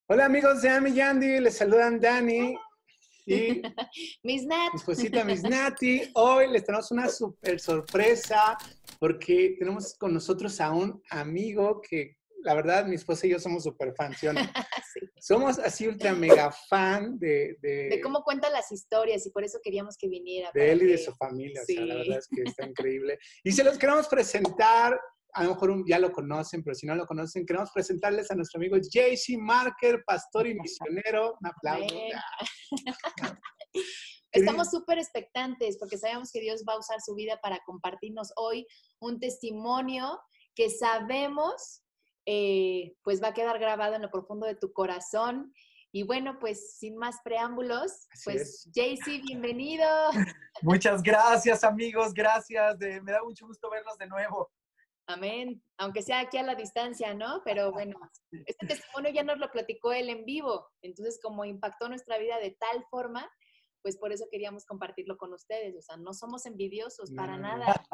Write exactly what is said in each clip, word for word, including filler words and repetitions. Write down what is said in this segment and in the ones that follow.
Hola amigos de Ami Yandy, les saludan Dani y Miss Nat. mi esposita Miss Nati. Hoy les tenemos una super sorpresa porque tenemos con nosotros a un amigo que la verdad mi esposa y yo somos super fans, ¿sí o no? Sí. Somos así ultra mega fan de, De de, cómo cuenta las historias y por eso queríamos que viniera. de Para él y de que... su familia, o sea, la verdad Sí. es que está increíble. Y se los queremos presentar, a lo mejor un- ya lo conocen, pero si no lo conocen, queremos presentarles a nuestro amigo J C Marker, pastor y misionero. Un aplauso. Amén. Ah, Estamos querido- súper expectantes porque sabemos que Dios va a usar su vida para compartirnos hoy un testimonio que sabemos eh, pues va a quedar grabado en lo profundo de tu corazón. Y bueno, pues sin más preámbulos, Así pues es. J C, bienvenido. Muchas gracias, amigos, gracias. De, me da mucho gusto verlos de nuevo. Amén. Aunque sea aquí a la distancia, ¿no? Pero bueno, este testimonio ya nos lo platicó él en vivo. Entonces, como impactó nuestra vida de tal forma, pues por eso queríamos compartirlo con ustedes. O sea, no somos envidiosos No, para no, no. nada.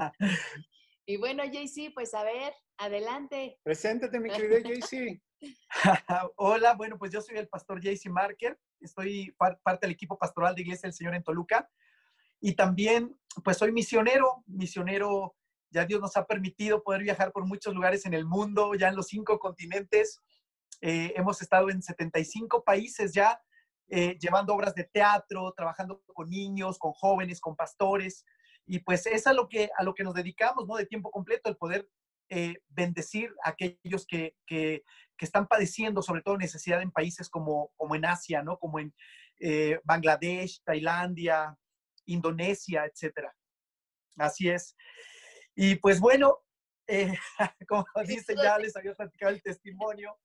Y bueno, J C, pues a ver, adelante. Preséntate, mi querido J C. Hola, bueno, pues yo soy el pastor J C Marker. Estoy par parte del equipo pastoral de Iglesia del Señor en Toluca. Y también, pues soy misionero, misionero. Ya Dios nos ha permitido poder viajar por muchos lugares en el mundo, ya en los cinco continentes. Eh, hemos estado en setenta y cinco países ya, eh, llevando obras de teatro, trabajando con niños, con jóvenes, con pastores. Y pues es a lo que, a lo que nos dedicamos, ¿no? De tiempo completo, el poder eh, bendecir a aquellos que, que, que están padeciendo, sobre todo necesidad en países como, como en Asia, ¿no? Como en eh, Bangladesh, Tailandia, Indonesia, etcétera. Así es. Y pues bueno, eh, como dice, ya les había platicado el testimonio.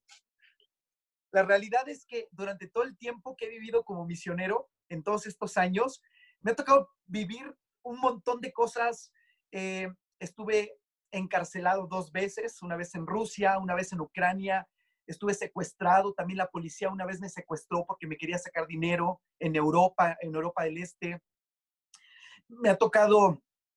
La realidad es que durante todo el tiempo que he vivido como misionero, en todos estos años, me ha tocado vivir un montón de cosas. Eh, estuve encarcelado dos veces, una vez en Rusia, una vez en Ucrania. Estuve secuestrado, también la policía una vez me secuestró porque me quería sacar dinero en Europa, en Europa del Este. Me ha tocado,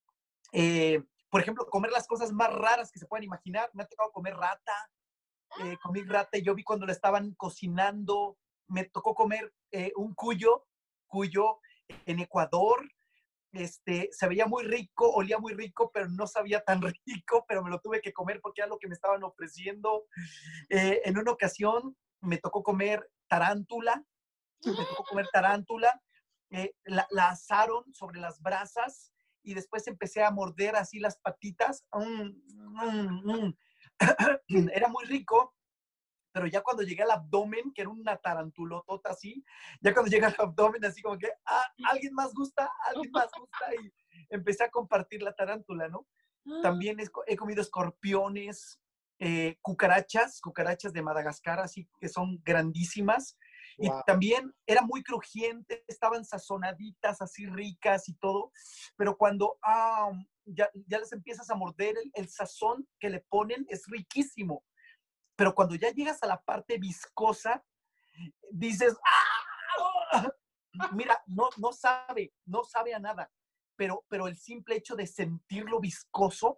eh, por ejemplo, comer las cosas más raras que se puedan imaginar. Me ha tocado comer rata, eh, comí rata y yo vi cuando la estaban cocinando. Me tocó comer eh, un cuyo, cuyo en Ecuador. Este, se veía muy rico, olía muy rico, pero no sabía tan rico, pero me lo tuve que comer porque era lo que me estaban ofreciendo. Eh, en una ocasión me tocó comer tarántula, me tocó comer tarántula, eh, la, la asaron sobre las brasas y después empecé a morder así las patitas. Mm, mm, mm. Era muy rico, pero ya cuando llegué al abdomen, que era una tarantulotota así, ya cuando llega al abdomen, así como que, ah, ¿alguien más gusta? ¿Alguien más gusta? Y empecé a compartir la tarántula, ¿no? También he, he comido escorpiones, eh, cucarachas, cucarachas de Madagascar, así que son grandísimas. Y Wow. también era muy crujiente, estaban sazonaditas, así ricas y todo. Pero cuando ah, ya, ya les empiezas a morder, el, el sazón que le ponen es riquísimo. Pero cuando ya llegas a la parte viscosa, dices, ¡ah! Mira, no, no sabe, no sabe a nada, pero, pero el simple hecho de sentirlo viscoso,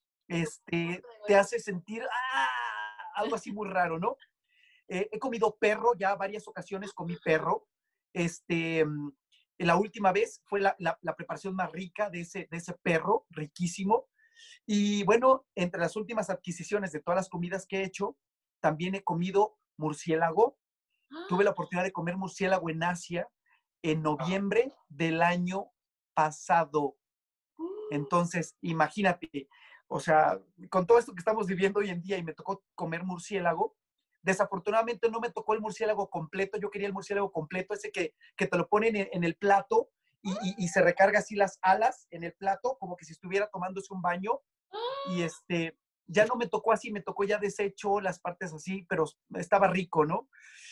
este, te hace sentir, ¡ah! Algo así muy raro, ¿no? Eh, he comido perro, ya varias ocasiones comí perro. Este, la última vez fue la, la, la preparación más rica de ese, de ese perro, riquísimo. Y bueno, entre las últimas adquisiciones de todas las comidas que he hecho, también he comido murciélago. Tuve la oportunidad de comer murciélago en Asia en noviembre del año pasado. Entonces, imagínate, o sea, con todo esto que estamos viviendo hoy en día y me tocó comer murciélago, desafortunadamente no me tocó el murciélago completo. Yo quería el murciélago completo, ese que, que te lo ponen en, en el plato y, y, y se recarga así las alas en el plato, como que si estuviera tomándose un baño. Y este, ya no me tocó así, me tocó ya deshecho, las partes así, pero estaba rico, ¿no?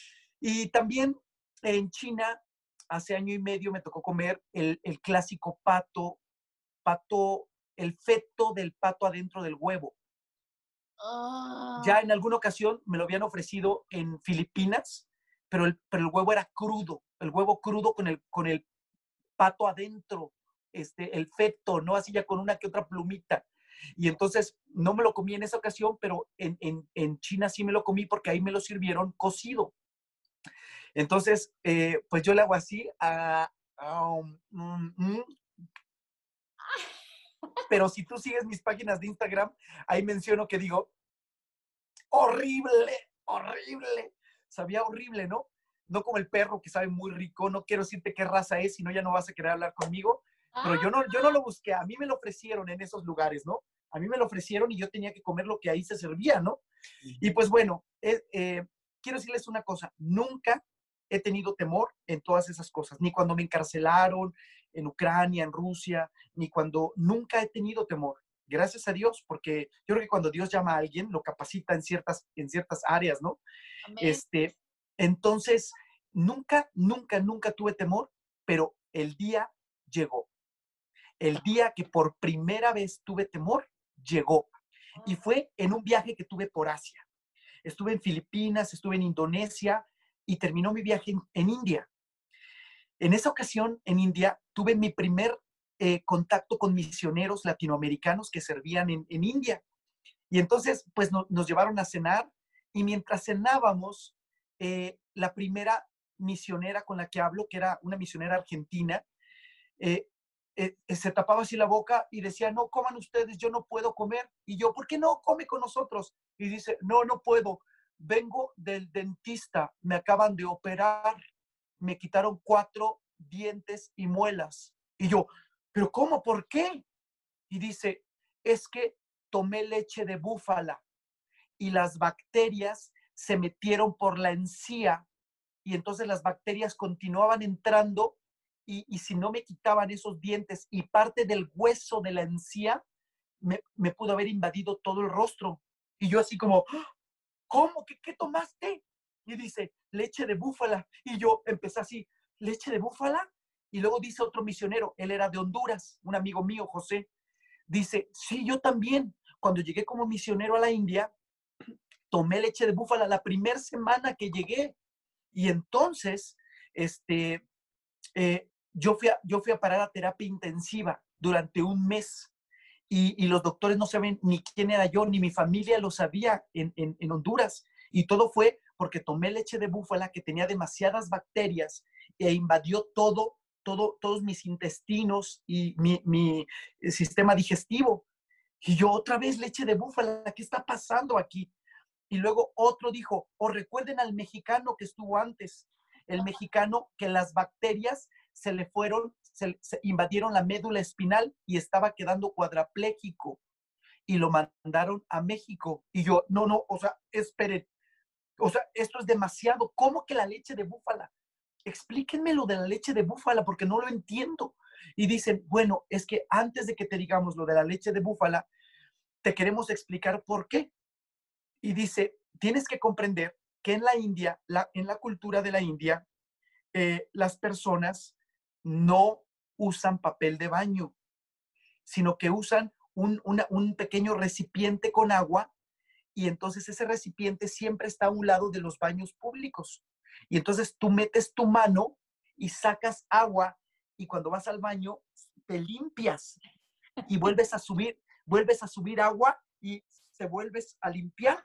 Y también en China, hace año y medio, me tocó comer el, el clásico pato, pato, el feto del pato adentro del huevo. Oh. Ya en alguna ocasión me lo habían ofrecido en Filipinas, pero el, pero el huevo era crudo, el huevo crudo con el, con el pato adentro, este, el feto, ¿no? Así ya con una que otra plumita. Y entonces no me lo comí en esa ocasión, pero en, en, en China sí me lo comí porque ahí me lo sirvieron cocido. Entonces, eh, pues yo le hago así, a, a, um, mm, mm. Pero si tú sigues mis páginas de Instagram, ahí menciono que digo, horrible, horrible. Sabía horrible, ¿no? No como el perro que sabe muy rico. No quiero decirte qué raza es, si no ya no vas a querer hablar conmigo. Pero yo no, yo no lo busqué. A mí me lo ofrecieron en esos lugares, ¿no? A mí me lo ofrecieron y yo tenía que comer lo que ahí se servía, ¿no? Y pues bueno, eh, eh, quiero decirles una cosa. Nunca he tenido temor en todas esas cosas. Ni cuando me encarcelaron en Ucrania, en Rusia, ni cuando nunca he tenido temor. Gracias a Dios, porque yo creo que cuando Dios llama a alguien, lo capacita en ciertas, en ciertas áreas, ¿no? Amén. Este, entonces, nunca, nunca, nunca tuve temor, pero el día llegó. El día que por primera vez tuve temor, llegó. Y fue en un viaje que tuve por Asia. Estuve en Filipinas, estuve en Indonesia y terminó mi viaje en, en India. En esa ocasión, en India, tuve mi primer eh, contacto con misioneros latinoamericanos que servían en, en India. Y entonces, pues no, nos llevaron a cenar y mientras cenábamos, eh, la primera misionera con la que hablo, que era una misionera argentina, eh, eh, se tapaba así la boca y decía, no, coman ustedes, yo no puedo comer. Y yo, ¿por qué no? Come con nosotros. Y dice, no, no puedo. Vengo del dentista, me acaban de operar, me quitaron cuatro dientes y muelas. Y yo, ¿pero cómo? ¿Por qué? Y dice, es que tomé leche de búfala y las bacterias se metieron por la encía y entonces las bacterias continuaban entrando y, y si no me quitaban esos dientes y parte del hueso de la encía, me, me pudo haber invadido todo el rostro. Y yo así como, ¿cómo? ¿Qué, qué tomaste? Y dice, leche de búfala. Y yo empecé así, ¿leche de búfala? Y luego dice otro misionero, él era de Honduras, un amigo mío, José, dice, sí, yo también. Cuando llegué como misionero a la India, tomé leche de búfala la primera semana que llegué. Y entonces, este, eh, yo, fui a, yo fui a parar a terapia intensiva durante un mes. Y, y los doctores no saben ni quién era yo, ni mi familia lo sabía en, en, en Honduras. Y todo fue porque tomé leche de búfala que tenía demasiadas bacterias e invadió todo, todo, todos mis intestinos y mi, mi sistema digestivo. Y yo otra vez leche de búfala, ¿qué está pasando aquí? Y luego otro dijo, o recuerden al mexicano que estuvo antes, el mexicano que las bacterias se le fueron, se, se invadieron la médula espinal y estaba quedando cuadrapléjico y lo mandaron a México. Y yo, no, no, o sea, esperen, o sea, esto es demasiado. ¿Cómo que la leche de búfala? Explíquenme lo de la leche de búfala porque no lo entiendo. Y dicen, bueno, es que antes de que te digamos lo de la leche de búfala, te queremos explicar por qué. Y dice, tienes que comprender que en la India, la, en la cultura de la India, eh, las personas no usan papel de baño, sino que usan un, una, un pequeño recipiente con agua y entonces ese recipiente siempre está a un lado de los baños públicos. Y entonces tú metes tu mano y sacas agua y cuando vas al baño te limpias y vuelves a subir, vuelves a subir agua y te vuelves a limpiar.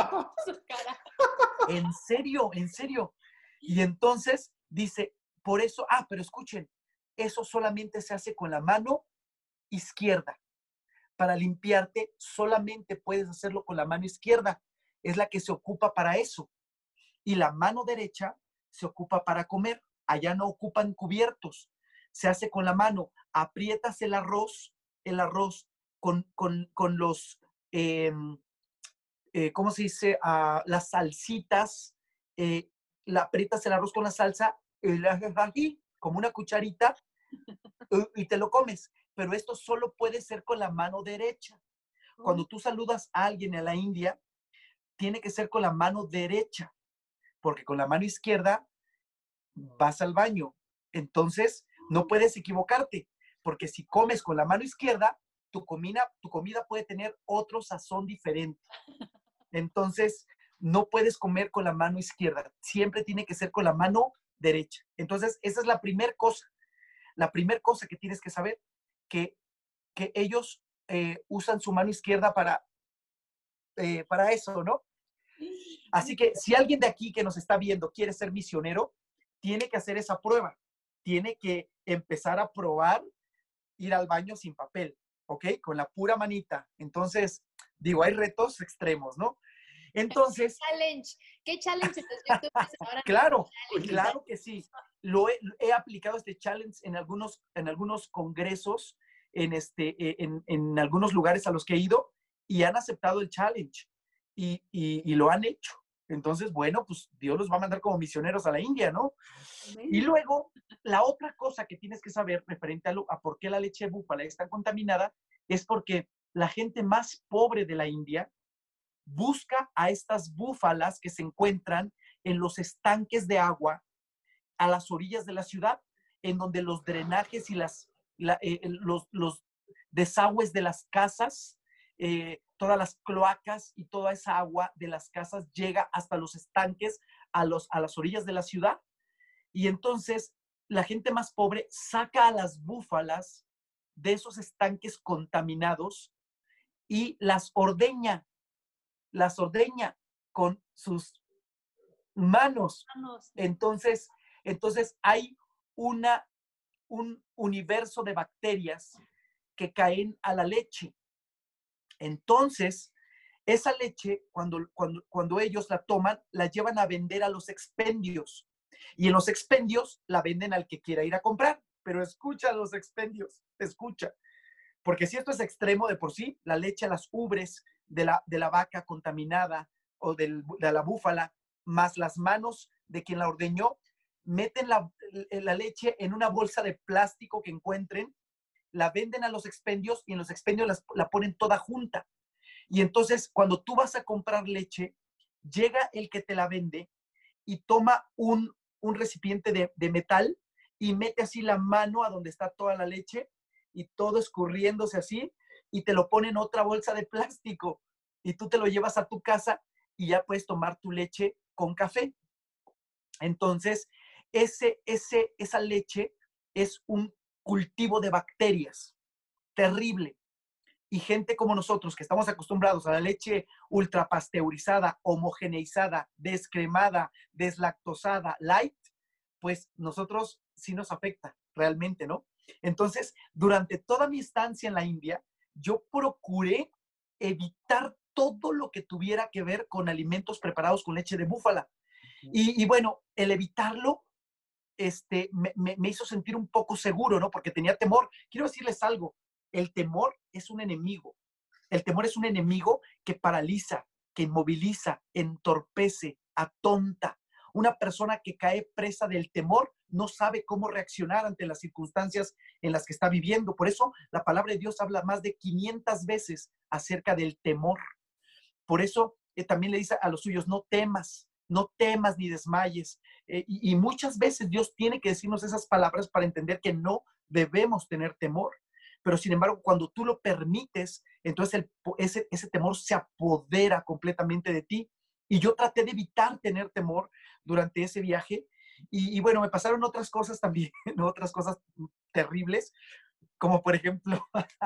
En serio, en serio. Y entonces dice, por eso, ah, pero escuchen, eso solamente se hace con la mano izquierda. Para limpiarte solamente puedes hacerlo con la mano izquierda. Es la que se ocupa para eso. Y la mano derecha se ocupa para comer. Allá no ocupan cubiertos. Se hace con la mano. Aprietas el arroz, el arroz con, con, con los, eh, eh, ¿cómo se dice? Uh, las salsitas. Eh, la aprietas el arroz con la salsa, y le haces aquí, como una cucharita, y, y te lo comes. Pero esto solo puede ser con la mano derecha. Cuando tú saludas a alguien en la India, tiene que ser con la mano derecha, porque con la mano izquierda vas al baño. Entonces, no puedes equivocarte, porque si comes con la mano izquierda, tu comida, tu comida puede tener otro sazón diferente. Entonces, no puedes comer con la mano izquierda. Siempre tiene que ser con la mano derecha. Entonces, esa es la primera cosa. La primera cosa que tienes que saber, que, que ellos eh, usan su mano izquierda para, eh, para eso, ¿no? Así que si alguien de aquí que nos está viendo quiere ser misionero, tiene que hacer esa prueba. Tiene que empezar a probar ir al baño sin papel, ¿ok? Con la pura manita. Entonces, digo, hay retos extremos, ¿no? Entonces... Challenge. ¿Qué challenge los youtubers ahora? Claro, claro que sí. Lo he, he aplicado este challenge en algunos, en algunos congresos, en, este, en, en algunos lugares a los que he ido y han aceptado el challenge y, y, y lo han hecho. Entonces, bueno, pues Dios los va a mandar como misioneros a la India, ¿no? Y luego, la otra cosa que tienes que saber referente a, lo, a por qué la leche de búfala es tan contaminada es porque la gente más pobre de la India busca a estas búfalas que se encuentran en los estanques de agua a las orillas de la ciudad, en donde los drenajes y las, la, eh, los, los desagües de las casas, eh, todas las cloacas y toda esa agua de las casas llega hasta los estanques a, los, a las orillas de la ciudad. Y entonces la gente más pobre saca a las búfalas de esos estanques contaminados y las ordeña, las ordeña con sus manos. Entonces, entonces hay una, un universo de bacterias que caen a la leche. Entonces, esa leche, cuando, cuando, cuando ellos la toman, la llevan a vender a los expendios. Y en los expendios la venden al que quiera ir a comprar. Pero escucha los expendios, escucha. Porque si esto es extremo de por sí, la leche a las ubres de la, de la vaca contaminada o del, de la búfala, más las manos de quien la ordeñó, meten la, la leche en una bolsa de plástico que encuentren, la venden a los expendios y en los expendios las, la ponen toda junta. Y entonces, cuando tú vas a comprar leche, llega el que te la vende y toma un, un recipiente de, de metal y mete así la mano a donde está toda la leche y todo escurriéndose así y te lo pone en otra bolsa de plástico y tú te lo llevas a tu casa y ya puedes tomar tu leche con café. Entonces, ese, ese, esa leche es un cultivo de bacterias terrible. Y gente como nosotros, que estamos acostumbrados a la leche ultrapasteurizada, homogeneizada, descremada, deslactosada, light, pues nosotros sí nos afecta realmente, ¿no? Entonces, durante toda mi estancia en la India, yo procuré evitar todo lo que tuviera que ver con alimentos preparados con leche de búfala. Y, y bueno, el evitarlo este, me, me, me hizo sentir un poco seguro, ¿no? Porque tenía temor. Quiero decirles algo, el temor es un enemigo. El temor es un enemigo que paraliza, que inmoviliza, entorpece, atonta. Una persona que cae presa del temor no sabe cómo reaccionar ante las circunstancias en las que está viviendo. Por eso la palabra de Dios habla más de quinientas veces acerca del temor. Por eso eh, también le dice a los suyos, no temas, no temas ni desmayes. Eh, y, y muchas veces Dios tiene que decirnos esas palabras para entender que no debemos tener temor. Pero sin embargo, cuando tú lo permites, entonces el, ese, ese temor se apodera completamente de ti. Y yo traté de evitar tener temor durante ese viaje. Y, y bueno, me pasaron otras cosas también, ¿no? Otras cosas terribles, como por ejemplo,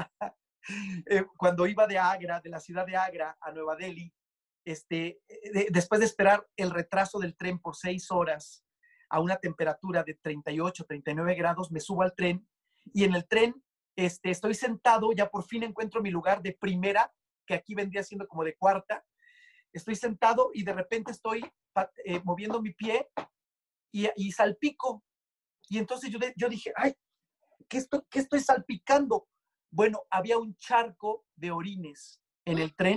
eh, cuando iba de Agra, de la ciudad de Agra a Nueva Delhi, este, de, después de esperar el retraso del tren por seis horas a una temperatura de treinta y ocho, treinta y nueve grados, me subo al tren y en el tren este, estoy sentado, ya por fin encuentro mi lugar de primera, que aquí vendría siendo como de cuarta. Estoy sentado y de repente estoy eh, moviendo mi pie y, y salpico. Y entonces yo, yo dije, ay, ¿qué estoy, ¿qué estoy salpicando? Bueno, había un charco de orines en el tren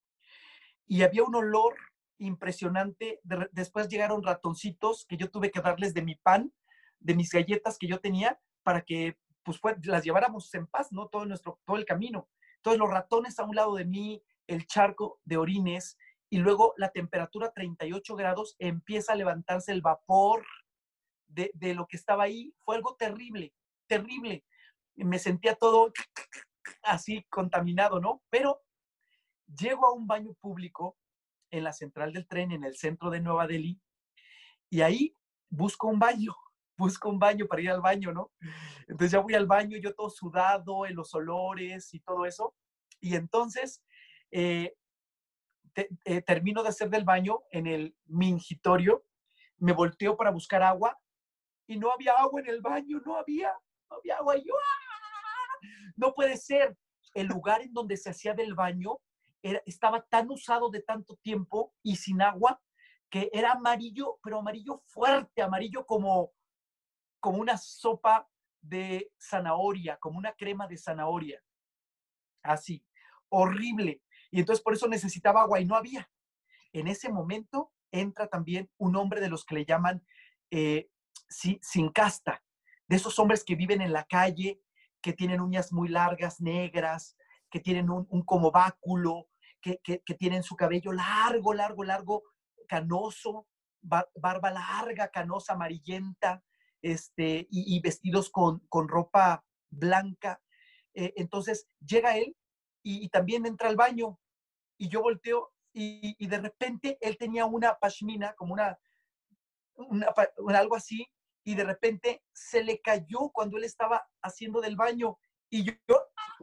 y había un olor impresionante. De, después llegaron ratoncitos que yo tuve que darles de mi pan, de mis galletas que yo tenía para que pues, fue, las lleváramos en paz, ¿no? Todo, nuestro, todo el camino. Entonces los ratones a un lado de mí, el charco de orines y luego la temperatura treinta y ocho grados, empieza a levantarse el vapor de, de lo que estaba ahí. Fue algo terrible, terrible. Me sentía todo así contaminado, ¿no? Pero llego a un baño público en la central del tren, en el centro de Nueva Delhi, y ahí busco un baño, busco un baño para ir al baño, ¿no? Entonces ya voy al baño, yo todo sudado, en los olores y todo eso, y entonces, eh, te, eh, termino de hacer del baño en el mingitorio, me volteo para buscar agua y no había agua en el baño, no había, no había agua. Y yo, ¡ah! No puede ser. El lugar en donde se hacía del baño era, estaba tan usado de tanto tiempo y sin agua que era amarillo, pero amarillo fuerte, amarillo como, como una sopa de zanahoria, como una crema de zanahoria. Así, horrible. Y entonces por eso necesitaba agua y no había. En ese momento entra también un hombre de los que le llaman eh, sí, sin casta, de esos hombres que viven en la calle, que tienen uñas muy largas, negras, que tienen un, un como báculo, que, que, que tienen su cabello largo, largo, largo, canoso, bar, barba larga, canosa, amarillenta, este, y, y vestidos con, con ropa blanca. Eh, entonces llega él y, y también entra al baño y yo volteo y, y de repente él tenía una pashmina, como una, una, una, algo así, y de repente se le cayó cuando él estaba haciendo del baño y yo, yo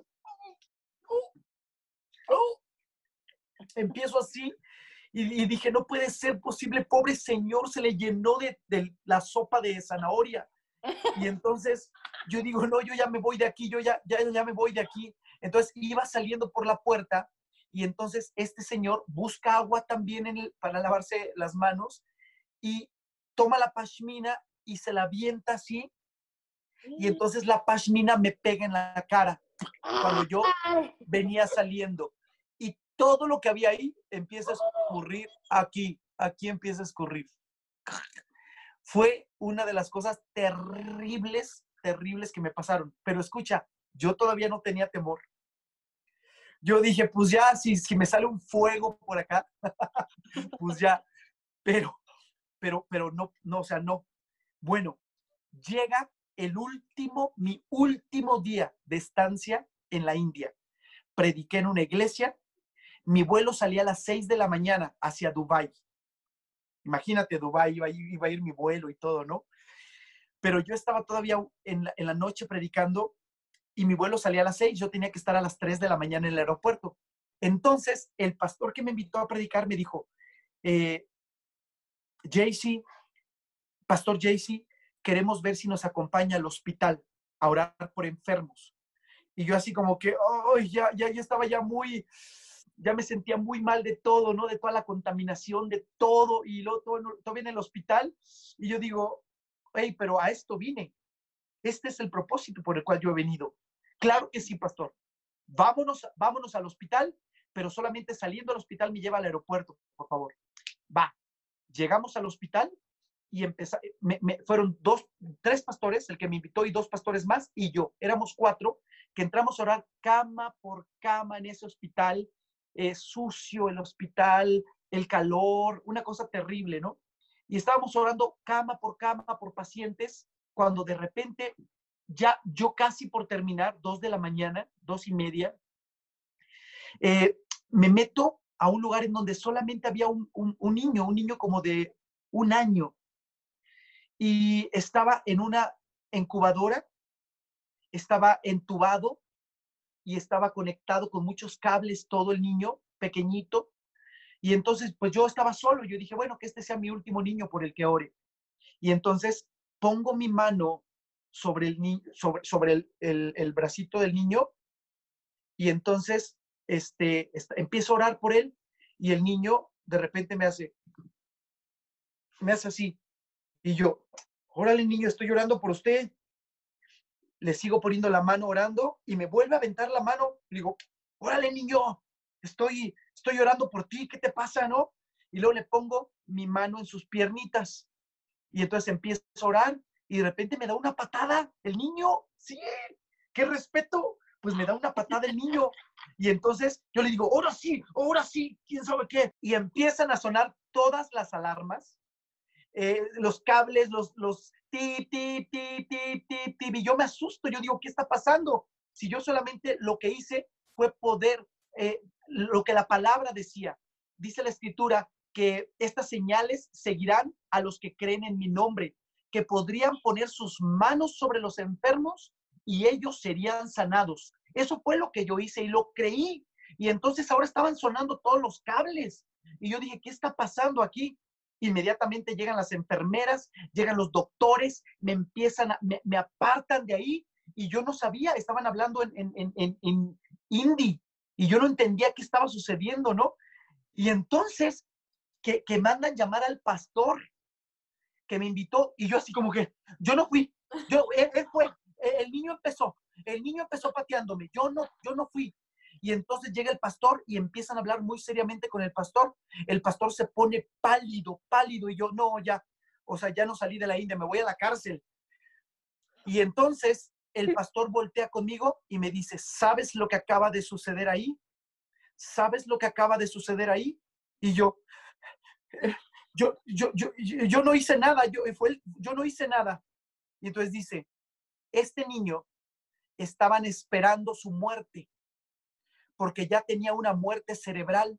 oh, oh, empiezo así y, y dije, no puede ser posible, pobre señor, se le llenó de, de la sopa de zanahoria. Y entonces yo digo, no, yo ya me voy de aquí, yo ya, ya, ya me voy de aquí. Entonces iba saliendo por la puerta y entonces este señor busca agua también en el, para lavarse las manos y toma la pashmina y se la avienta así. Y entonces la pashmina me pega en la cara cuando yo venía saliendo. Y todo lo que había ahí empieza a escurrir aquí, aquí empieza a escurrir. Fue una de las cosas terribles, terribles que me pasaron. Pero escucha, yo todavía no tenía temor. Yo dije, pues ya, si, si me sale un fuego por acá, pues ya. Pero, pero, pero no, no, o sea, no. Bueno, llega el último, mi último día de estancia en la India. Prediqué en una iglesia. Mi vuelo salía a las seis de la mañana hacia Dubái. Imagínate, Dubái, iba, iba a ir mi vuelo y todo, ¿no? Pero yo estaba todavía en la, en la noche predicando y mi vuelo salía a las seis, yo tenía que estar a las tres de la mañana en el aeropuerto. Entonces, el pastor que me invitó a predicar me dijo, eh, J C, Pastor J C, queremos ver si nos acompaña al hospital a orar por enfermos. Y yo así como que, oh, ya, ya, ya estaba ya muy, ya me sentía muy mal de todo, ¿no? De toda la contaminación, de todo, y luego todo, todo en el hospital. Y yo digo, hey, pero a esto vine. Este es el propósito por el cual yo he venido. Claro que sí, pastor. Vámonos, vámonos al hospital, pero solamente saliendo al hospital me lleva al aeropuerto, por favor. Va. Llegamos al hospital y empezó, me, me, fueron dos, tres pastores, el que me invitó y dos pastores más, y yo. Éramos cuatro que entramos a orar cama por cama en ese hospital, eh, sucio el hospital, el calor, una cosa terrible, ¿no? Y estábamos orando cama por cama por pacientes, cuando de repente, ya yo casi por terminar, dos de la mañana, dos y media, eh, me meto a un lugar en donde solamente había un, un, un niño, un niño como de un año, y estaba en una incubadora, estaba entubado y estaba conectado con muchos cables, todo el niño, pequeñito, y entonces pues yo estaba solo, yo dije, bueno, que este sea mi último niño por el que ore. Y entonces pongo mi mano sobre el, ni sobre, sobre el, el, el bracito del niño y entonces este, este, empiezo a orar por él y el niño de repente me hace, me hace así. Y yo, órale niño, estoy orando por usted. Le sigo poniendo la mano orando y me vuelve a aventar la mano. Le digo, órale niño, estoy, estoy orando por ti, ¿qué te pasa, no? Y luego le pongo mi mano en sus piernitas. Y entonces empiezo a orar y de repente me da una patada el niño. Sí, qué respeto. Pues me da una patada el niño. Y entonces yo le digo, ahora sí, ahora sí, quién sabe qué. Y empiezan a sonar todas las alarmas, eh, los cables, los, los tip, tip, tip, tip, tip, tip. Y yo me asusto, yo digo, ¿qué está pasando? Si yo solamente lo que hice fue poder, eh, lo que la palabra decía. Dice la escritura, que estas señales seguirán a los que creen en mi nombre, que podrían poner sus manos sobre los enfermos y ellos serían sanados. Eso fue lo que yo hice y lo creí. Y entonces ahora estaban sonando todos los cables Y yo dije, ¿qué está pasando aquí? Inmediatamente llegan las enfermeras, llegan los doctores, me empiezan, a, me, me apartan de ahí y yo no sabía, estaban hablando en, en, en, en, en hindi y yo no entendía qué estaba sucediendo, ¿no? Y entonces que, que mandan llamar al pastor que me invitó y yo así como que, yo no fui, yo, él, él fue, el niño empezó, el niño empezó pateándome, yo no, yo no fui. Y entonces llega el pastor y empiezan a hablar muy seriamente con el pastor. El pastor se pone pálido, pálido y yo, no, ya, o sea, ya no salí de la India, me voy a la cárcel. Y entonces el pastor voltea conmigo y me dice, ¿sabes lo que acaba de suceder ahí? ¿Sabes lo que acaba de suceder ahí? Y yo, eh, yo, yo, yo, yo, yo no hice nada, yo, fue el, yo no hice nada. Y entonces dice, este niño estaban esperando su muerte porque ya tenía una muerte cerebral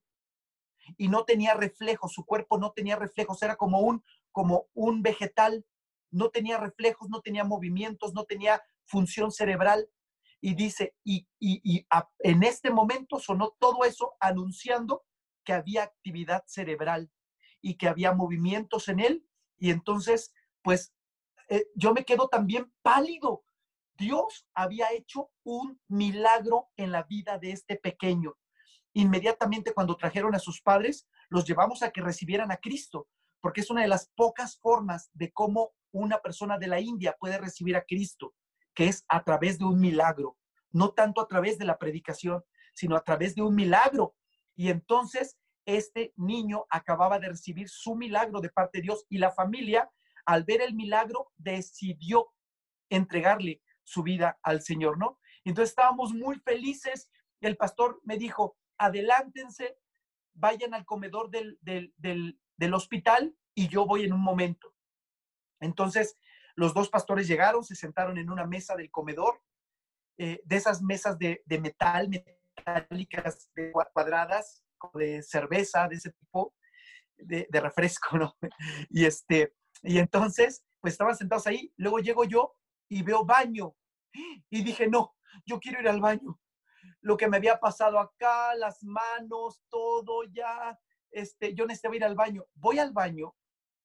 y no tenía reflejos, su cuerpo no tenía reflejos, era como un, como un vegetal, no tenía reflejos, no tenía movimientos, no tenía función cerebral. Y dice, y, y, y a, en este momento sonó todo eso anunciando que había actividad cerebral y que había movimientos en él. Y entonces, pues, eh, yo me quedo también pálido. Dios había hecho un milagro en la vida de este pequeño. Inmediatamente cuando trajeron a sus padres, los llevamos a que recibieran a Cristo, porque es una de las pocas formas de cómo una persona de la India puede recibir a Cristo, que es a través de un milagro, no tanto a través de la predicación, sino a través de un milagro. Y entonces este niño acababa de recibir su milagro de parte de Dios y la familia, al ver el milagro, decidió entregarle su vida al Señor, ¿no? Entonces estábamos muy felices. El pastor me dijo, adelántense, vayan al comedor del, del, del, del hospital y yo voy en un momento. Entonces, los dos pastores llegaron, se sentaron en una mesa del comedor, eh, de esas mesas de, de metal, metálicas, de cuadradas, de cerveza, de ese tipo, de, de refresco, ¿no? Y, este, y entonces, pues estaban sentados ahí, luego llego yo y veo baño. Y dije, no, yo quiero ir al baño. Lo que me había pasado acá, las manos, todo ya, este, yo necesitaba ir al baño. Voy al baño,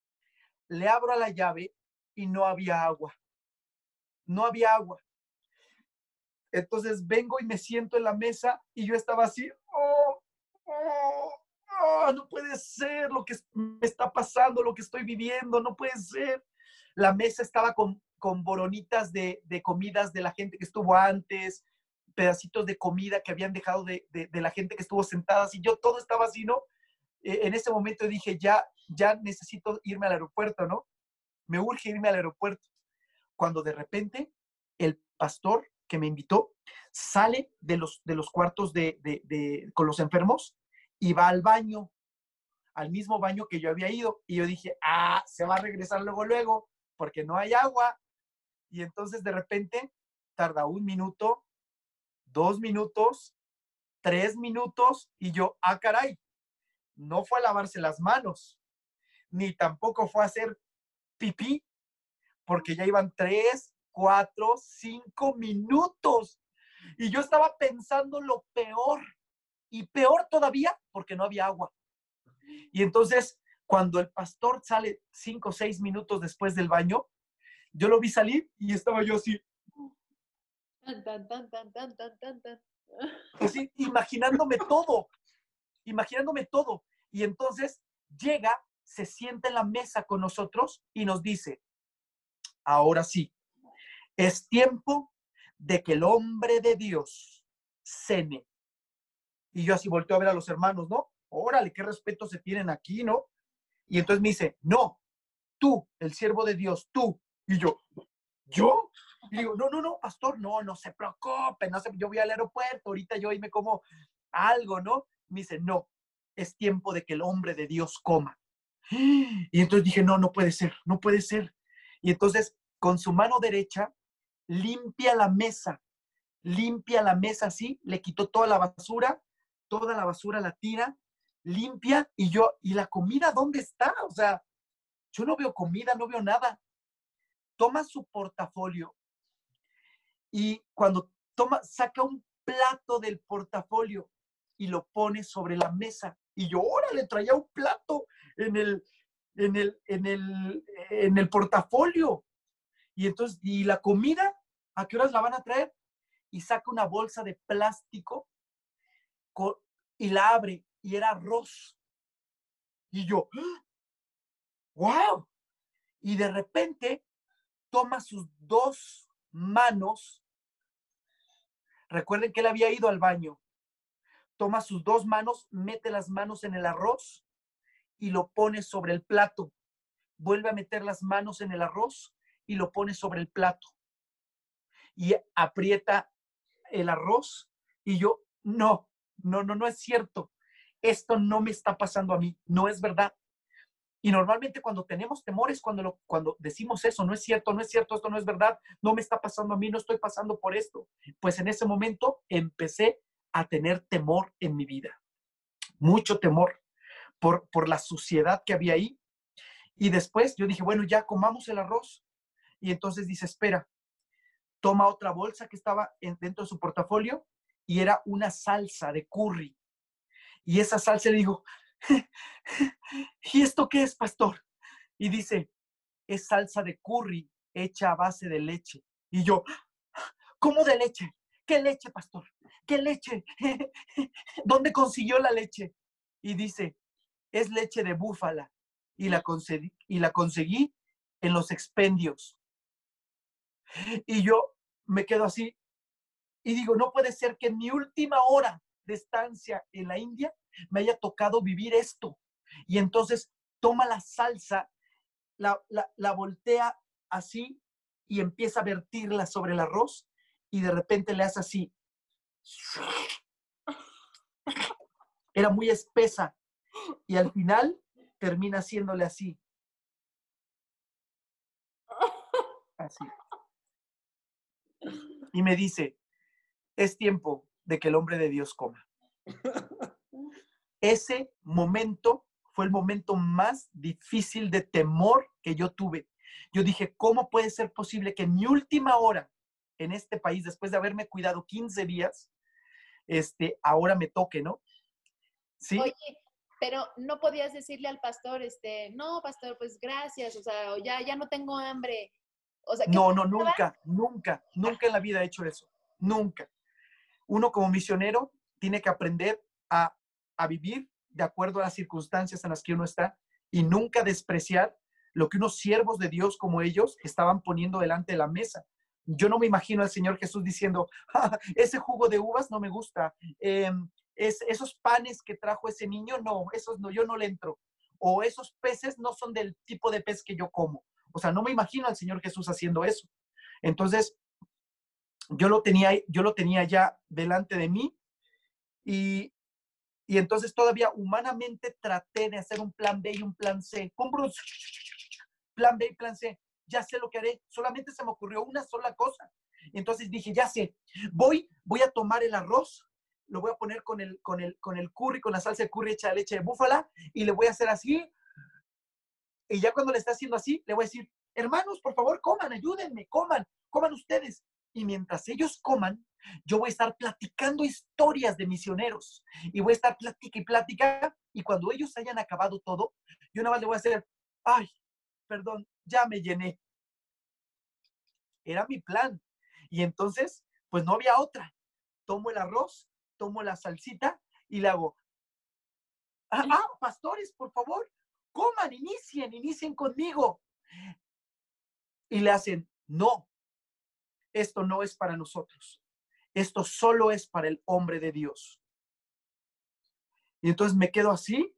le abro a la llave y no había agua. No había agua. Entonces vengo y me siento en la mesa y yo estaba así, oh, oh, oh, no puede ser lo que me está pasando, lo que estoy viviendo, no puede ser. La mesa estaba con, con boronitas de, de comidas de la gente que estuvo antes, pedacitos de comida que habían dejado de, de, de la gente que estuvo sentada, y yo todo estaba así, ¿no? Eh, en ese momento dije, ya, ya necesito irme al aeropuerto, ¿no? Me urge irme al aeropuerto. Cuando de repente el pastor que me invitó sale de los, de los cuartos de, de, de, con los enfermos y va al baño, al mismo baño que yo había ido. Y yo dije, ah, se va a regresar luego, luego, porque no hay agua. Y entonces de repente tarda un minuto, dos minutos, tres minutos, y yo, ah, caray, no fue a lavarse las manos, ni tampoco fue a hacer pipí, porque ya iban tres, cuatro, cinco minutos. Y yo estaba pensando lo peor, y peor todavía, porque no había agua. Y entonces, cuando el pastor sale cinco o seis minutos después del baño, yo lo vi salir y estaba yo así. Tan, tan, tan, tan, tan, tan, tan, tan. Así, imaginándome todo, imaginándome todo. Y entonces llega, se sienta en la mesa con nosotros y nos dice, ahora sí, es tiempo de que el hombre de Dios cene. Y yo así volteo a ver a los hermanos, ¿no? Órale, qué respeto se tienen aquí, ¿no? Y entonces me dice, no, tú, el siervo de Dios, tú. Y yo, ¿yo? Y digo, no, no, no, pastor, no, no se preocupe, no se, yo voy al aeropuerto, ahorita yo ahí me como algo, ¿no? Me dice, no, es tiempo de que el hombre de Dios coma. Y entonces dije, no, no puede ser, no puede ser. Y entonces, con su mano derecha, limpia la mesa, limpia la mesa así, le quitó toda la basura, toda la basura la tira, limpia, y yo, ¿y la comida dónde está? O sea, yo no veo comida, no veo nada. Toma su portafolio y cuando toma, saca un plato del portafolio y lo pone sobre la mesa Y yo, órale, traía un plato en el, en el, en el, en el portafolio. Y entonces, ¿y la comida? ¿A qué horas la van a traer? Y saca una bolsa de plástico con, y la abre, y era arroz. Y yo, ¡wow! Y de repente toma sus dos manos. Recuerden que él había ido al baño. Toma sus dos manos, mete las manos en el arroz y lo pone sobre el plato. Vuelve a meter las manos en el arroz y lo pone sobre el plato. Y aprieta el arroz y yo, no, no, no, no es cierto. Esto no me está pasando a mí, no es verdad. Y normalmente cuando tenemos temores, cuando, lo, cuando decimos eso, no es cierto, no es cierto, esto no es verdad, no me está pasando a mí, no estoy pasando por esto. Pues en ese momento empecé a tener temor en mi vida, mucho temor por, por la suciedad que había ahí. Y después yo dije, bueno, ya comamos el arroz. Y entonces dice, espera, toma otra bolsa que estaba en, dentro de su portafolio y era una salsa de curry. Y esa salsa le dijo, ¿y esto qué es, pastor? Y dice, es salsa de curry hecha a base de leche. Y yo, ¿cómo de leche? ¿Qué leche, pastor? ¿Qué leche? ¿Dónde consiguió la leche? Y dice, es leche de búfala. Y la conseguí, y la conseguí en los expendios. Y yo me quedo así y digo, no puede ser que en mi última hora de estancia en la India me haya tocado vivir esto. Y entonces toma la salsa, la, la, la voltea así y empieza a vertirla sobre el arroz y de repente le hace así. Era muy espesa y al final termina haciéndole así. Así. Y me dice, es tiempo de que el hombre de Dios coma. Ese momento fue el momento más difícil de temor que yo tuve. Yo dije, ¿cómo puede ser posible que en mi última hora en este país, después de haberme cuidado quince días, este, ahora me toque, ¿no? ¿Sí? Oye, pero no podías decirle al pastor, este, no, pastor, pues gracias, o sea, ya, ya no tengo hambre. O sea, ¿qué No, no, pasaba? nunca, nunca, nunca en la vida he hecho eso. Nunca. Uno como misionero tiene que aprender a, a vivir de acuerdo a las circunstancias en las que uno está y nunca despreciar lo que unos siervos de Dios como ellos estaban poniendo delante de la mesa. Yo no me imagino al Señor Jesús diciendo, ah, ese jugo de uvas no me gusta, eh, es, esos panes que trajo ese niño, no, esos no, yo no le entro. O esos peces no son del tipo de pez que yo como. O sea, no me imagino al Señor Jesús haciendo eso. Entonces, yo lo tenía, yo lo tenía ya delante de mí y, y entonces todavía humanamente traté de hacer un plan B y un plan C. Compro un plan B y plan C. Ya sé lo que haré. Solamente se me ocurrió una sola cosa. Entonces dije, ya sé, voy, voy a tomar el arroz, lo voy a poner con el, con el, con el curry, con la salsa de curry hecha de leche de búfala y le voy a hacer así. Y ya cuando le está haciendo así, le voy a decir, hermanos, por favor, coman, ayúdenme, coman, coman ustedes. Y mientras ellos coman, yo voy a estar platicando historias de misioneros. Y voy a estar plática y plática. Y cuando ellos hayan acabado todo, yo nada más le voy a hacer, ay, perdón, ya me llené. Era mi plan. Y entonces, pues no había otra. Tomo el arroz, tomo la salsita y le hago, ah, ah, pastores, por favor, coman, inicien, inicien conmigo. Y le hacen, no, esto no es para nosotros. Esto solo es para el hombre de Dios. Y entonces me quedo así.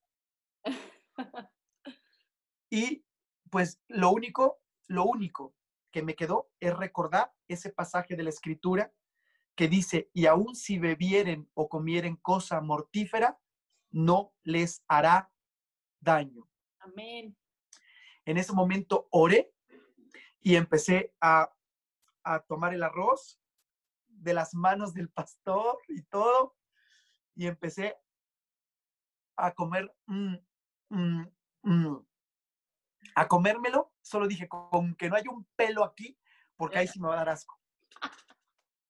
Y pues lo único, lo único que me quedó es recordar ese pasaje de la Escritura que dice, y aun si bebieren o comieren cosa mortífera, no les hará daño. Amén. En ese momento oré y empecé a, a tomar el arroz de las manos del pastor y todo, y empecé a comer, mm, mm, mm, a comérmelo. Solo dije, con que no haya un pelo aquí, porque ahí sí me va a dar asco.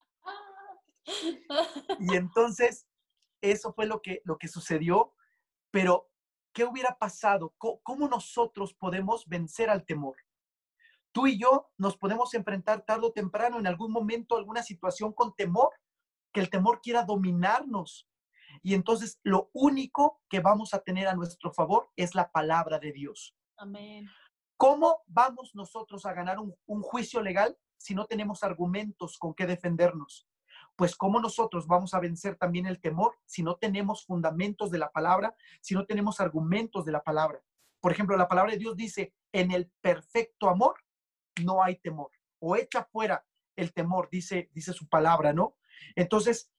Y entonces, eso fue lo que, lo que sucedió. Pero, ¿qué hubiera pasado? ¿Cómo nosotros podemos vencer al temor? Tú y yo nos podemos enfrentar tarde o temprano en algún momento a alguna situación con temor, que el temor quiera dominarnos. Y entonces lo único que vamos a tener a nuestro favor es la palabra de Dios. Amén. ¿Cómo vamos nosotros a ganar un, un juicio legal si no tenemos argumentos con qué defendernos? Pues ¿cómo nosotros vamos a vencer también el temor si no tenemos fundamentos de la palabra, si no tenemos argumentos de la palabra? Por ejemplo, la palabra de Dios dice, en el perfecto amor no hay temor, o echa fuera el temor, dice, dice su palabra, ¿no? Entonces,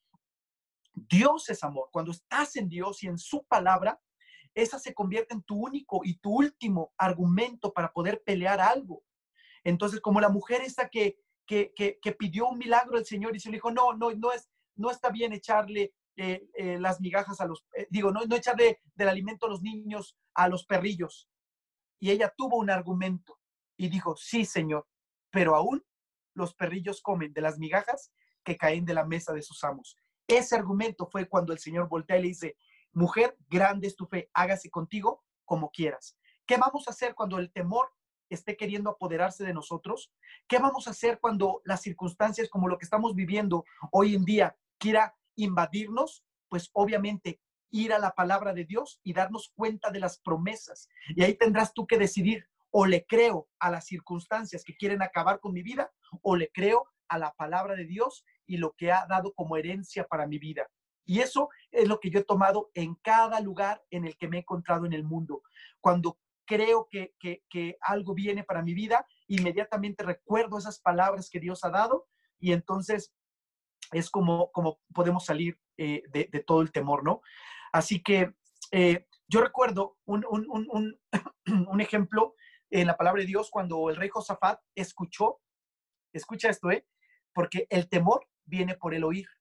Dios es amor. Cuando estás en Dios y en su palabra, esa se convierte en tu único y tu último argumento para poder pelear algo. Entonces, como la mujer esta que, que, que, que pidió un milagro al Señor y se le dijo, no, no, no, es, no está bien echarle eh, eh, las migajas a los, eh, digo, no, no echarle del alimento a los niños, a los perrillos. Y ella tuvo un argumento y dijo, sí, Señor, pero aún los perrillos comen de las migajas que caen de la mesa de sus amos. Ese argumento fue cuando el Señor voltea y le dice, mujer, grande es tu fe, hágase contigo como quieras. ¿Qué vamos a hacer cuando el temor esté queriendo apoderarse de nosotros? ¿Qué vamos a hacer cuando las circunstancias como lo que estamos viviendo hoy en día quiera invadirnos? Pues obviamente ir a la palabra de Dios y darnos cuenta de las promesas. Y ahí tendrás tú que decidir, o le creo a las circunstancias que quieren acabar con mi vida, o le creo a la palabra de Dios y lo que ha dado como herencia para mi vida. Y eso es lo que yo he tomado en cada lugar en el que me he encontrado en el mundo. Cuando creo que, que, que algo viene para mi vida, inmediatamente recuerdo esas palabras que Dios ha dado y entonces es como, como podemos salir eh, de, de todo el temor, ¿no? Así que eh, yo recuerdo un, un, un, un, un ejemplo en la palabra de Dios cuando el rey Josafat escuchó, escucha esto, ¿eh? Porque el temor viene por el oír.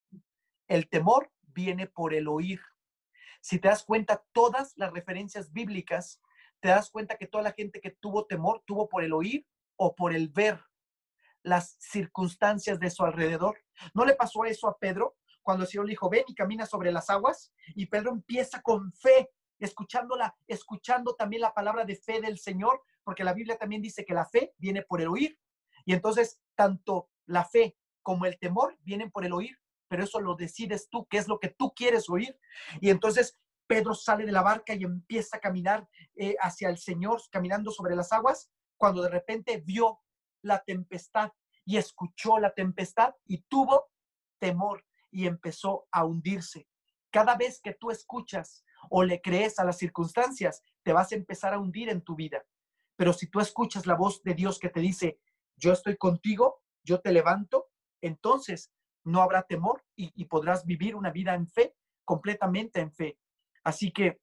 El temor viene por el oír. Si te das cuenta, todas las referencias bíblicas, te das cuenta que toda la gente que tuvo temor tuvo por el oír o por el ver las circunstancias de su alrededor. ¿No le pasó eso a Pedro cuando el Señor le dijo, ven y camina sobre las aguas? Y Pedro empieza con fe, escuchándola, escuchando también la palabra de fe del Señor, porque la Biblia también dice que la fe viene por el oír. Y entonces, tanto la fe como el temor vienen por el oír, pero eso lo decides tú, qué es lo que tú quieres oír. Y entonces Pedro sale de la barca y empieza a caminar eh, hacia el Señor, caminando sobre las aguas, cuando de repente vio la tempestad y escuchó la tempestad y tuvo temor y empezó a hundirse. Cada vez que tú escuchas o le crees a las circunstancias, te vas a empezar a hundir en tu vida. Pero si tú escuchas la voz de Dios que te dice, yo estoy contigo, yo te levanto, entonces no habrá temor y, y podrás vivir una vida en fe, completamente en fe. Así que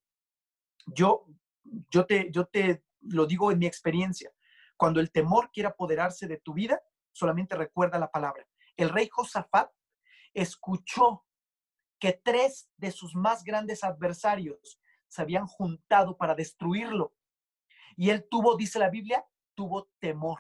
yo, yo, te, yo te lo digo en mi experiencia. Cuando el temor quiera apoderarse de tu vida, solamente recuerda la palabra. El rey Josafat escuchó que tres de sus más grandes adversarios se habían juntado para destruirlo. Y él tuvo, dice la Biblia, tuvo temor.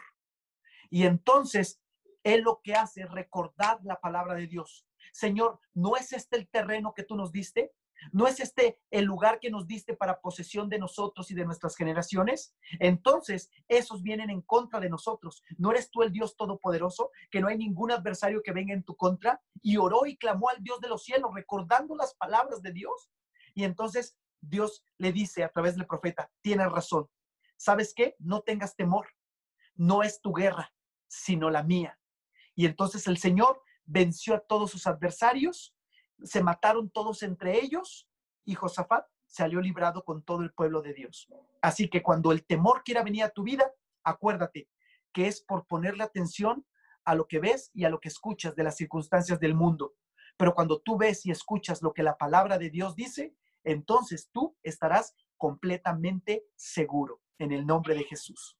Y entonces, él lo que hace es recordar la palabra de Dios. Señor, ¿no es este el terreno que tú nos diste? ¿No es este el lugar que nos diste para posesión de nosotros y de nuestras generaciones? Entonces, esos vienen en contra de nosotros. ¿No eres tú el Dios Todopoderoso, que no hay ningún adversario que venga en tu contra? Y oró y clamó al Dios de los cielos, recordando las palabras de Dios. Y entonces, Dios le dice a través del profeta, tienes razón. ¿Sabes qué? No tengas temor. No es tu guerra, sino la mía. Y entonces el Señor venció a todos sus adversarios, se mataron todos entre ellos y Josafat salió librado con todo el pueblo de Dios. Así que cuando el temor quiera venir a tu vida, acuérdate que es por ponerle atención a lo que ves y a lo que escuchas de las circunstancias del mundo. Pero cuando tú ves y escuchas lo que la palabra de Dios dice, entonces tú estarás completamente seguro en el nombre de Jesús.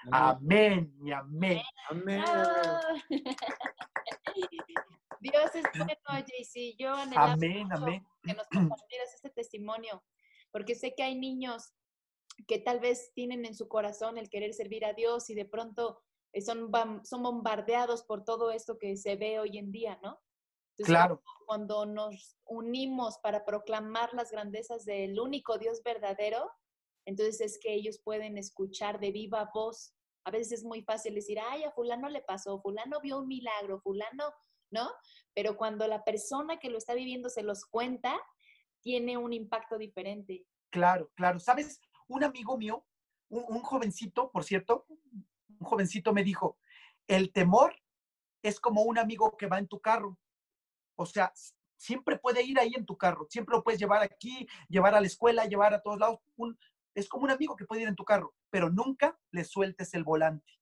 Amén y amén. Amén. Dios es bueno, J C. Yo anhelaba Amén, mucho amén. que nos compartieras este testimonio, porque sé que hay niños que tal vez tienen en su corazón el querer servir a Dios y de pronto son, son bombardeados por todo esto que se ve hoy en día, ¿no? Entonces, Claro. cuando, cuando nos unimos para proclamar las grandezas del único Dios verdadero, entonces es que ellos pueden escuchar de viva voz. A veces es muy fácil decir, ay, a fulano le pasó, fulano vio un milagro, fulano, ¿no? Pero cuando la persona que lo está viviendo se los cuenta, tiene un impacto diferente. Claro, claro. ¿Sabes? Un amigo mío, un, un jovencito, por cierto, un jovencito me dijo, el temor es como un amigo que va en tu carro. O sea, siempre puede ir ahí en tu carro, siempre lo puedes llevar aquí, llevar a la escuela, llevar a todos lados. Un, es como un amigo que puede ir en tu carro, pero nunca le sueltes el volante.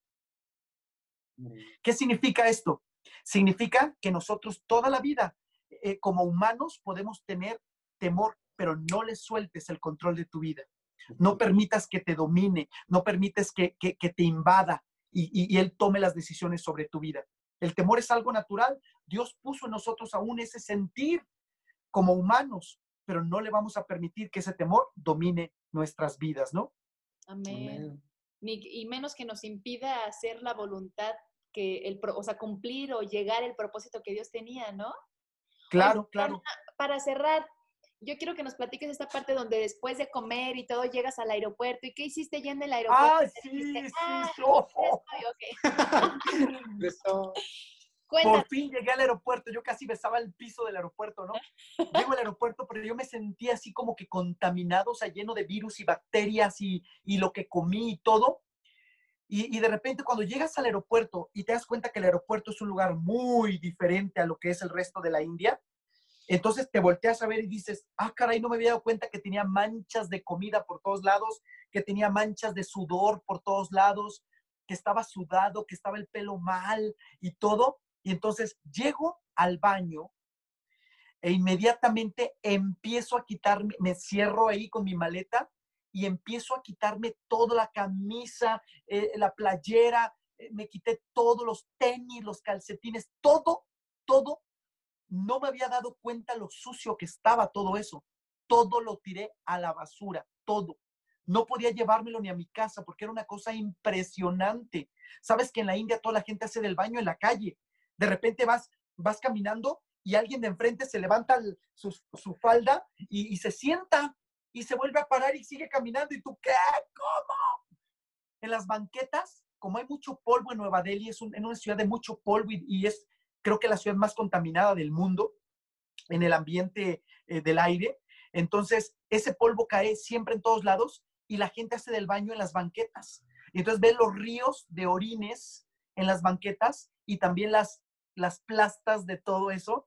¿Qué significa esto? Significa que nosotros toda la vida, eh, como humanos, podemos tener temor, pero no le sueltes el control de tu vida. No permitas que te domine, no permites que, que, que te invada y, y, y Él tome las decisiones sobre tu vida. El temor es algo natural. Dios puso en nosotros aún ese sentir como humanos, pero no le vamos a permitir que ese temor domine nuestras vidas, ¿no? Amén. Amén. Ni, y menos que nos impida hacer la voluntad, que el, o sea, cumplir o llegar al propósito que Dios tenía, ¿no? Claro, Oye, claro. Para cerrar, yo quiero que nos platiques esta parte donde después de comer y todo llegas al aeropuerto. ¿Y qué hiciste ya en el aeropuerto? Ah, sí, dijiste, sí, ah, sí. Oh, oh. Okay. Eso. Cuéntanos. Por fin llegué al aeropuerto, yo casi besaba el piso del aeropuerto, ¿no? Llego al aeropuerto, pero yo me sentía así como que contaminado, o sea, lleno de virus y bacterias y, y lo que comí y todo. Y, y de repente cuando llegas al aeropuerto y te das cuenta que el aeropuerto es un lugar muy diferente a lo que es el resto de la India, entonces te volteas a ver y dices, ah, caray, no me había dado cuenta que tenía manchas de comida por todos lados, que tenía manchas de sudor por todos lados, que estaba sudado, que estaba el pelo mal y todo. Y entonces llego al baño e inmediatamente empiezo a quitarme, me cierro ahí con mi maleta y empiezo a quitarme toda la camisa, eh, la playera, eh, me quité todos los tenis, los calcetines, todo, todo. No me había dado cuenta lo sucio que estaba todo eso. Todo lo tiré a la basura, todo. No podía llevármelo ni a mi casa porque era una cosa impresionante. Sabes que en la India toda la gente hace del baño en la calle. De repente vas, vas caminando y alguien de enfrente se levanta el, su, su falda y, y se sienta y se vuelve a parar y sigue caminando. ¿Y tú qué? ¿Cómo? En las banquetas, como hay mucho polvo en Nueva Delhi, es un, en una ciudad de mucho polvo y, y es, creo que la ciudad más contaminada del mundo en el ambiente eh, del aire. Entonces, ese polvo cae siempre en todos lados y la gente hace del baño en las banquetas. Y entonces ves los ríos de orines en las banquetas y también las, las plastas de todo eso.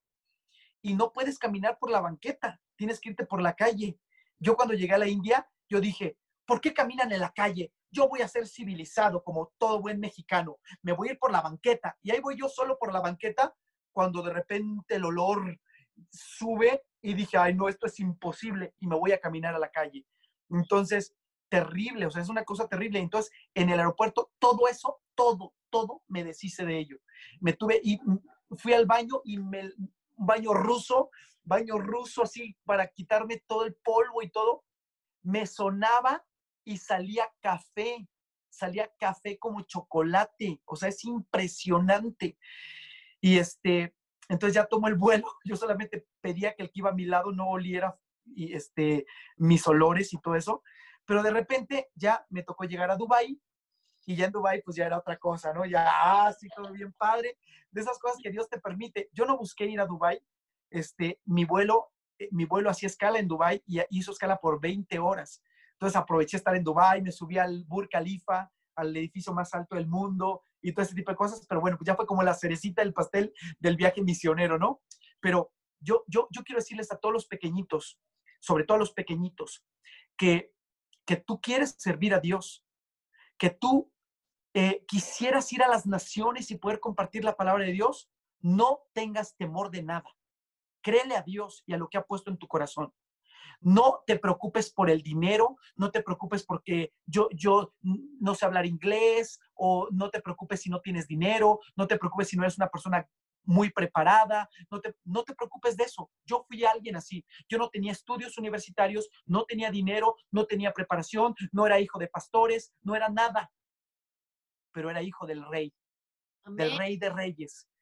Y no puedes caminar por la banqueta, tienes que irte por la calle. Yo cuando llegué a la India, yo dije, ¿por qué caminan en la calle? Yo voy a ser civilizado como todo buen mexicano. Me voy a ir por la banqueta. Y ahí voy yo solo por la banqueta cuando de repente el olor sube y dije, ay, no, esto es imposible y me voy a caminar a la calle. Entonces, terrible, o sea, es una cosa terrible. Entonces, en el aeropuerto, todo eso, todo, todo me deshice de ello. Me tuve y fui al baño y me, un baño ruso, baño ruso así para quitarme todo el polvo y todo. Me sonaba y salía café, salía café como chocolate, o sea, es impresionante. Y este, entonces ya tomo el vuelo, yo solamente pedía que el que iba a mi lado no oliera y este, mis olores y todo eso, pero de repente ya me tocó llegar a Dubái y ya en Dubái pues ya era otra cosa, ¿no? Ya así todo bien padre, de esas cosas que Dios te permite. Yo no busqué ir a Dubái, este, mi vuelo, eh, mi vuelo hacía escala en Dubái y hizo escala por veinte horas. Entonces aproveché estar en Dubái, me subí al Burj Khalifa, al edificio más alto del mundo y todo ese tipo de cosas, pero bueno, pues ya fue como la cerecita del pastel del viaje misionero, ¿no? Pero yo, yo, yo quiero decirles a todos los pequeñitos, sobre todo a los pequeñitos, que, que tú quieres servir a Dios, que tú eh, quisieras ir a las naciones y poder compartir la palabra de Dios, no tengas temor de nada. Créele a Dios y a lo que ha puesto en tu corazón. No te preocupes por el dinero, no te preocupes porque yo, yo no sé hablar inglés, o no te preocupes si no tienes dinero, no te preocupes si no eres una persona muy preparada, no te, no te preocupes de eso. Yo fui alguien así. Yo no tenía estudios universitarios, no tenía dinero, no tenía preparación, no era hijo de pastores, no era nada, pero era hijo del rey, Amén. Del rey de reyes.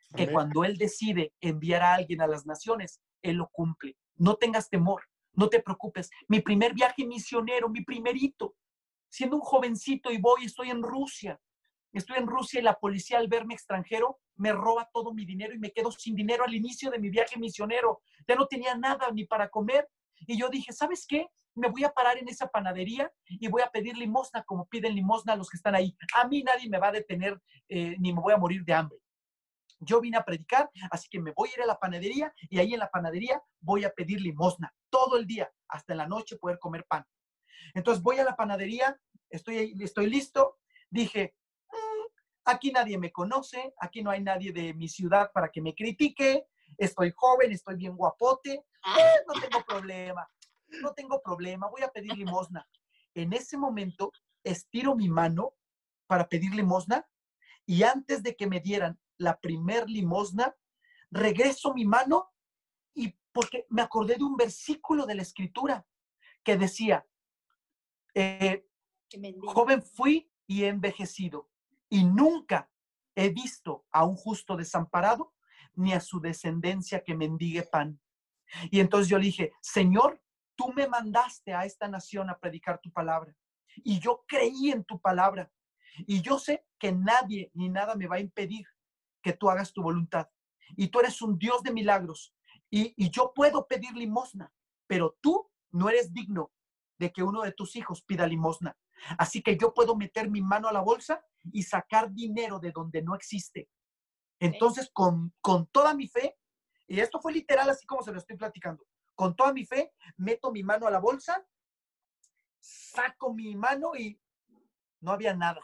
que Amén. cuando Él decide enviar a alguien a las naciones, Él lo cumple. No tengas temor, no te preocupes. Mi primer viaje misionero, mi primerito, siendo un jovencito y voy, estoy en Rusia. Estoy en Rusia y la policía al verme extranjero me roba todo mi dinero y me quedo sin dinero al inicio de mi viaje misionero. Ya no tenía nada ni para comer. Y yo dije, ¿sabes qué? Me voy a parar en esa panadería y voy a pedir limosna como piden limosna a los que están ahí. A mí nadie me va a detener eh, ni me voy a morir de hambre. Yo vine a predicar, así que me voy a ir a la panadería y ahí en la panadería voy a pedir limosna todo el día, hasta en la noche poder comer pan. Entonces voy a la panadería, estoy, estoy listo, dije, mmm, aquí nadie me conoce, aquí no hay nadie de mi ciudad para que me critique, estoy joven, estoy bien guapote, eh, no tengo problema, no tengo problema, voy a pedir limosna. En ese momento estiro mi mano para pedir limosna y antes de que me dieran la primer limosna, regreso mi mano y porque me acordé de un versículo de la Escritura que decía, eh, joven fui y he envejecido y nunca he visto a un justo desamparado ni a su descendencia que mendigue pan. Y entonces yo le dije, Señor, tú me mandaste a esta nación a predicar tu palabra y yo creí en tu palabra y yo sé que nadie ni nada me va a impedir que tú hagas tu voluntad. Y tú eres un Dios de milagros y, y yo puedo pedir limosna, pero tú no eres digno de que uno de tus hijos pida limosna. Así que yo puedo meter mi mano a la bolsa y sacar dinero de donde no existe. Entonces, con, con toda mi fe, y esto fue literal así como se lo estoy platicando, con toda mi fe, meto mi mano a la bolsa, saco mi mano y no había nada.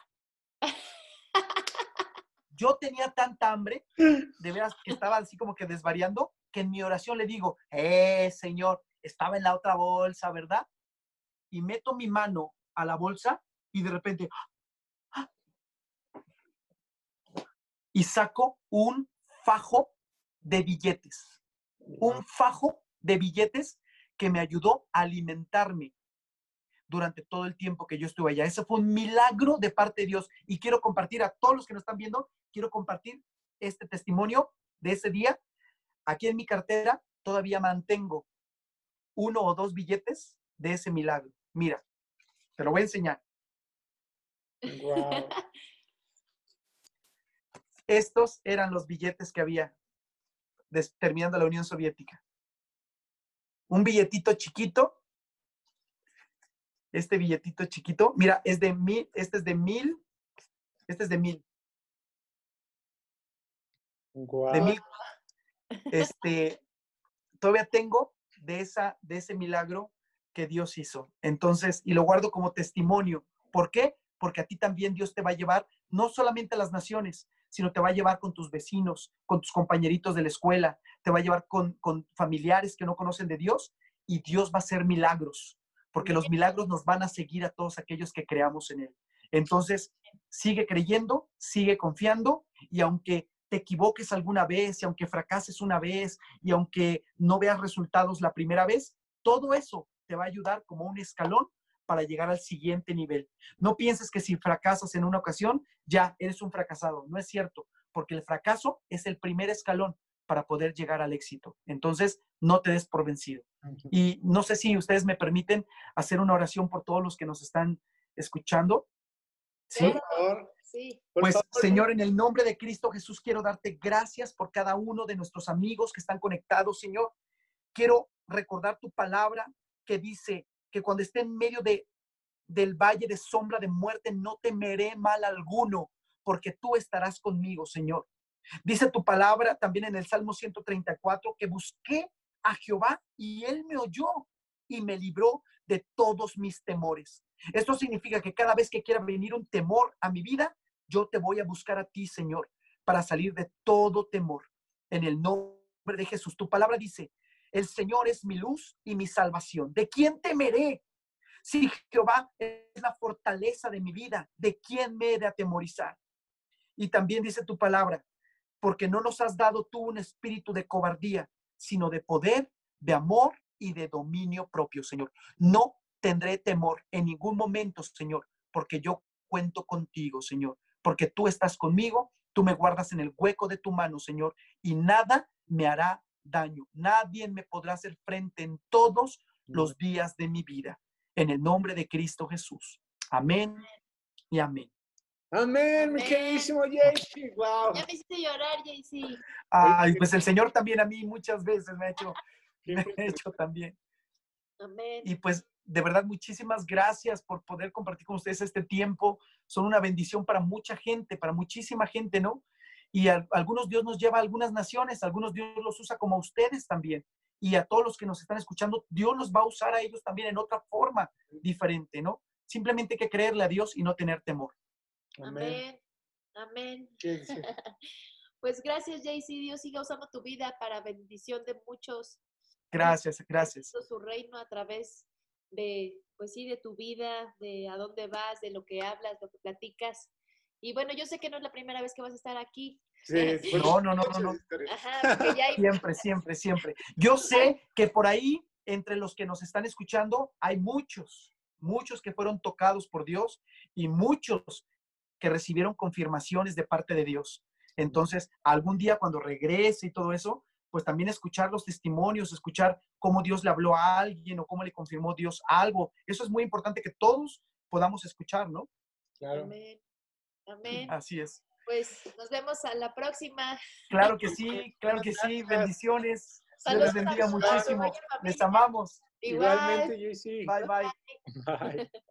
Yo tenía tanta hambre, de veras que estaba así como que desvariando, que en mi oración le digo, eh, Señor, estaba en la otra bolsa, ¿verdad? Y meto mi mano a la bolsa y de repente, ¡ah! Y saco un fajo de billetes, un fajo de billetes que me ayudó a alimentarme durante todo el tiempo que yo estuve allá. Ese fue un milagro de parte de Dios y quiero compartir a todos los que nos están viendo, quiero compartir este testimonio de ese día. Aquí en mi cartera todavía mantengo uno o dos billetes de ese milagro. Mira, te lo voy a enseñar. Wow. Estos eran los billetes que había terminando la Unión Soviética. Un billetito chiquito. Este billetito chiquito, mira, es de mil, este es de mil, este es de mil. Wow. De mil. Este, todavía tengo de, esa, de ese milagro que Dios hizo. Entonces, y lo guardo como testimonio. ¿Por qué? Porque a ti también Dios te va a llevar, no solamente a las naciones, sino te va a llevar con tus vecinos, con tus compañeritos de la escuela, te va a llevar con, con familiares que no conocen de Dios y Dios va a hacer milagros, porque los milagros nos van a seguir a todos aquellos que creamos en Él. Entonces, sigue creyendo, sigue confiando y aunque te equivoques alguna vez y aunque fracases una vez y aunque no veas resultados la primera vez, todo eso te va a ayudar como un escalón para llegar al siguiente nivel. No pienses que si fracasas en una ocasión, ya eres un fracasado. No es cierto, porque el fracaso es el primer escalón para poder llegar al éxito. Entonces, no te des por vencido. Y no sé si ustedes me permiten hacer una oración por todos los que nos están escuchando. ¿Sí? Por favor. Sí. Pues, por favor. Señor, en el nombre de Cristo Jesús, quiero darte gracias por cada uno de nuestros amigos que están conectados, Señor. Quiero recordar tu palabra que dice que cuando esté en medio de, del valle de sombra de muerte, no temeré mal alguno, porque tú estarás conmigo, Señor. Dice tu palabra también en el Salmo ciento treinta y cuatro que busqué a Jehová y él me oyó y me libró de todos mis temores. Esto significa que cada vez que quiera venir un temor a mi vida, yo te voy a buscar a ti, Señor, para salir de todo temor. En el nombre de Jesús. Tu palabra dice, el Señor es mi luz y mi salvación. ¿De quién temeré? Si Jehová es la fortaleza de mi vida, ¿de quién me he de atemorizar? Y también dice tu palabra, porque no nos has dado tú un espíritu de cobardía, sino de poder, de amor y de dominio propio, Señor. No tendré temor en ningún momento, Señor, porque yo cuento contigo, Señor, porque tú estás conmigo, Tú me guardas en el hueco de tu mano, Señor, y nada me hará daño. Nadie me podrá hacer frente en todos los días de mi vida. En el nombre de Cristo Jesús. Amén y amén. Amén, mi Amén. queridísimo Jaycee. Wow. Ya me hiciste llorar, Jaycee. Ay, pues el Señor también a mí muchas veces me ha hecho, me ha hecho también. Amén. Y pues de verdad muchísimas gracias por poder compartir con ustedes este tiempo. Son una bendición para mucha gente, para muchísima gente, ¿no? Y a, algunos Dios nos lleva a algunas naciones, algunos Dios los usa como a ustedes también. Y a todos los que nos están escuchando, Dios los va a usar a ellos también en otra forma diferente, ¿no? Simplemente hay que creerle a Dios y no tener temor. Amén. Amén. Sí, sí. Pues gracias, Jaycee. Dios siga usando tu vida para bendición de muchos. Gracias, gracias. Su reino a través de, pues sí, de tu vida, de a dónde vas, de lo que hablas, lo que platicas. Y bueno, yo sé que no es la primera vez que vas a estar aquí. Sí, no, no, no, no, no. Ajá, porque ya hay... Siempre, siempre, siempre. Yo sé que por ahí, entre los que nos están escuchando, hay muchos, muchos que fueron tocados por Dios y muchos que recibieron confirmaciones de parte de Dios. Entonces, algún día cuando regrese y todo eso, pues también escuchar los testimonios, escuchar cómo Dios le habló a alguien o cómo le confirmó Dios algo. Eso es muy importante que todos podamos escuchar, ¿no? Claro. Amén. Amén. Así es. Pues nos vemos a la próxima. Claro que sí, claro que sí. Bendiciones. Dios les bendiga muchísimo. Les amamos. Igual. Igualmente, Jaycee. Bye, bye. Bye.